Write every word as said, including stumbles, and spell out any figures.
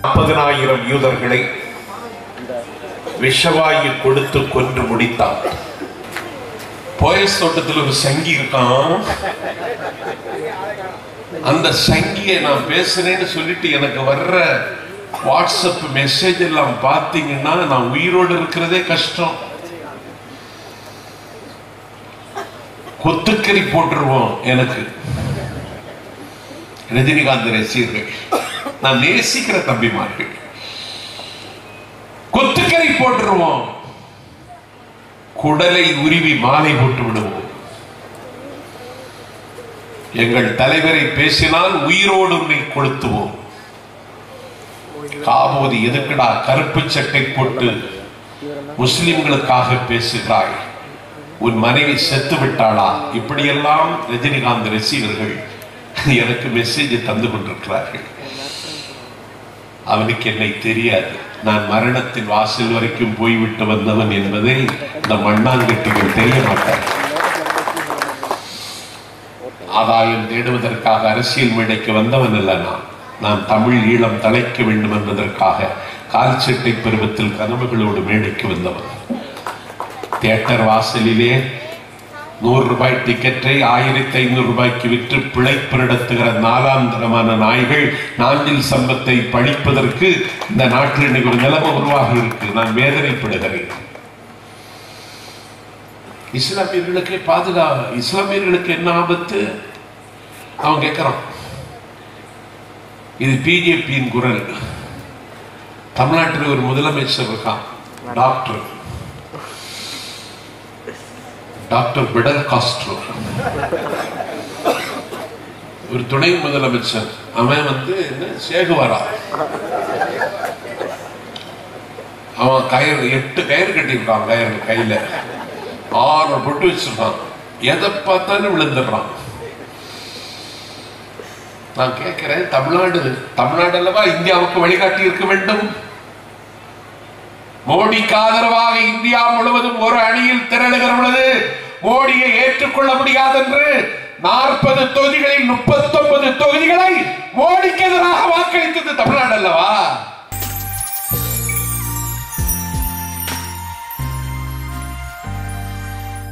நாற்பதனாயிரம் யூதர்களை விஷவாயு கொடுத்து கொன்று முடித்தான். போயஸ் தோட்டத்தில் ஒரு சங்கி இருக்கான். அந்த சங்கியை நான் பேசுறேன்னு சொல்லிட்டு எனக்கு வர்ற வாட்ஸ்அப் மெசேஜ் எல்லாம் பார்த்தீங்கன்னா நான் உயிரோடு இருக்கிறதே கஷ்டம். கொத்துக்கறி போட்டுருவோம். எனக்கு ரஜினிகாந்த் ரசிகர்கள், நான் நேசிக்கிற தம்பிமார்கள், கொத்துக்கறி போட்டுருவோம், குடலை உருவி மாலை போட்டு விடுவோம். எங்கள் தலைவரை பேசினால் உயிரோடு உன்னை கொளுத்துவோம். காபோதி எதுக்குடா கருப்பு சட்டை போட்டு முஸ்லிம்களுக்காக பேசுகிறாய்? உன் மனைவி செத்து விட்டாளா? இப்படியெல்லாம் ரஜினிகாந்த் ரசிகர்கள் எனக்கு மெசேஜ் தந்து கொண்டிருக்கிறார்கள். அவனுக்கு என்னை தெரியாது. நான் மரணத்தின் வாசல் வரைக்கும் போய்விட்டு வந்தவன் என்பதை இந்த மண்ணாங்கட்டிகள் தெரிய மாட்டார். ஆதாயம் தேடுவதற்காக அரசியல் மேடைக்கு வந்தவன் அல்ல நான். நான் தமிழ் ஈழம் தலைக்க வேண்டும் என்பதற்காக கால் சட்டை பருவத்தில் கனவுகளோடு மேடைக்கு வந்தவன். தியேட்டர் வாசலிலே நூறு ரூபாய் டிக்கெட்டை ஆயிரத்தி ஐநூறு ரூபாய்க்கு விற்று பிழைப்பு நடத்துகிற நாலாம் தரமான நாய்கள் நாஞ்சில் சம்பத்தை பழிப்பதற்கு இந்த நாட்டில் இன்னைக்கு ஒரு நிலைமை உருவாகி இருக்கு. நான் வேதனைப்படுகிறேன். இஸ்லாமியர்களுக்கு பாதுகாப்பு, இஸ்லாமியர்களுக்கு என்ன ஆபத்து? அவன் கேட்கிறான். இது பிஜேபியின் குரல். தமிழ்நாட்டில் ஒரு முதலமைச்சர் இருக்கான், டாக்டர் டாக்டர் பிடல் காஸ்ட்ரோ. ஒரு துணை முதலமைச்சர், அவன் வந்து சேகுவாரா, அவன் கயிறு எட்டு கயிறு கட்டியிருக்கான். கயிறு கையில ஆறு பொட்டு வச்சிருக்கான். எதை பார்த்தாலும் விழுந்துடுறான். நான் கேட்கிறேன், தமிழ்நாடு தமிழ்நாடு அல்லவா இந்தியாவுக்கு வழிகாட்டி இருக்க வேண்டும்? மோடிக்கு ஆதரவாக இந்தியா முழுவதும் ஒரு அணியில் திரளுகிற பொழுது மோடியை ஏற்றுக்கொள்ள முடியாது என்று நாற்பது தொகுதிகளில் முப்பது